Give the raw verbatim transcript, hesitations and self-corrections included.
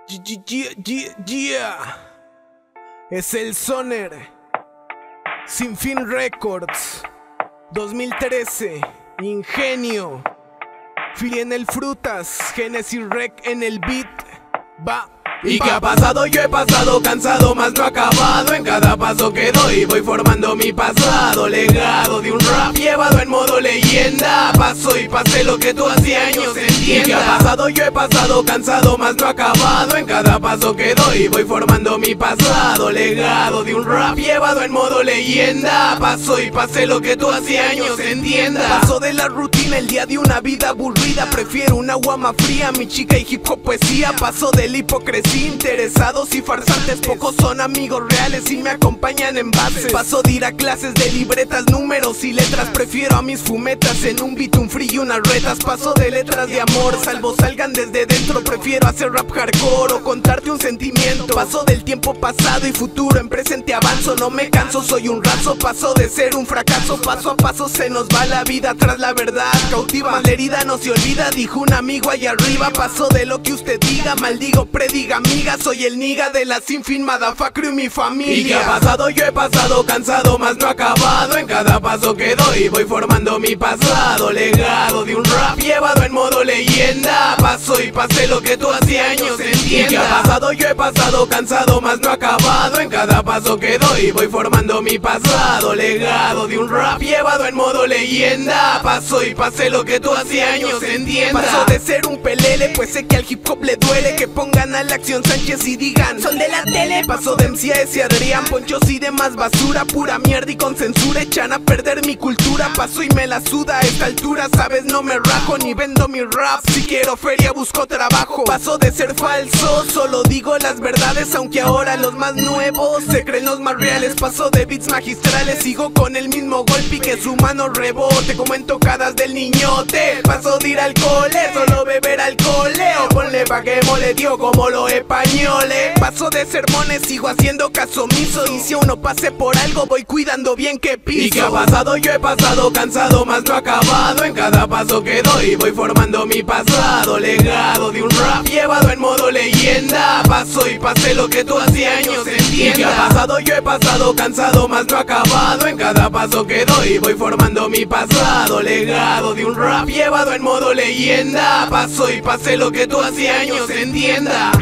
Yeah, yeah, yeah, yeah. Es el Soner. Sin Fin Records. dos mil trece. Ingenio. Fili en el Frutas. Genesis Rec en el beat. Va. ¿Y qué ha pasado? Yo he pasado cansado, más no acabado. En cada paso que doy voy formando mi pasado. Legado de un rap llevado en modo leyenda. Paso y pasé lo que tú hace años entiendas. ¿Y qué ha pasado? Yo he pasado cansado, más no acabado. En cada paso que doy voy formando mi pasado. Legado de un rap llevado en modo leyenda. Paso y pasé lo que tú hace años entiendas. Paso de la rutina, el día de una vida aburrida. Prefiero un agua más fría, mi chica y hip hop poesía. Paso de la hipocresía, interesados y farsantes, pocos son amigos reales y me acompañan en bases. Paso de ir a clases de libretas, números y letras. Prefiero a mis fumetas en un beat, un free y unas retas. Paso de letras de amor, salvo salgan desde dentro. Prefiero hacer rap hardcore o contarte un sentimiento. Paso del tiempo pasado y futuro, en presente avanzo. No me canso, soy un raso. Paso de ser un fracaso, paso a paso se nos va la vida tras la verdad cautiva. Mas la herida no se olvida, dijo un amigo allá arriba. Paso de lo que usted diga, maldigo, prediga. Amiga, soy el niga de la Sin Fin motherfucker y mi familia. ¿Y qué ha pasado? Yo he pasado cansado, más no acabado. En cada paso que doy voy formando mi pasado. Legado de un rap llevado en modo leyenda. Paso y pasé lo que tú hace años entiendas. ¿Y qué ha pasado? Yo he pasado cansado, más no acabado. En cada paso que doy voy formando mi pasado. Legado de un rap llevado en modo leyenda. Paso y pasé lo que tú hace años entiendas. Paso de ser un pelele, pues sé que al hip hop le duele que pongan a la acción Sánchez y digan sol de la tele. Paso de M C A S y Adrián, ponchos y demás basura. Pura mierda y con censura echan a perder mi cultura. Paso y me la suda a esta altura, sabes, no me rajo ni vendo mi rap. Si quiero feria busco trabajo. Paso de ser falso, solo digo las verdades. Aunque ahora los más nuevos se creen los más reales. Paso de beats magistrales, sigo con el mismo golpe y que su mano rebote como en tocadas del niñote. Paso de ir al cole, solo beber alcohol. O ponle pa' que mole, tío, como lo españoles. Paso de sermones, sigo haciendo caso omiso. Y si uno pase por algo, voy cuidando bien que piso. ¿Y qué ha pasado? Yo he pasado cansado, más no acabado. En cada paso que doy voy formando mi pasado. Legado de un rap llevado en modo leyenda. Paso y pasé lo que tú hace años entiendas. ¿Y qué ha pasado? Yo he pasado cansado, más no acabado. En cada paso que doy voy formando mi pasado. Legado de un rap llevado en modo leyenda. Paso y pasé lo que tú hace años entiendas.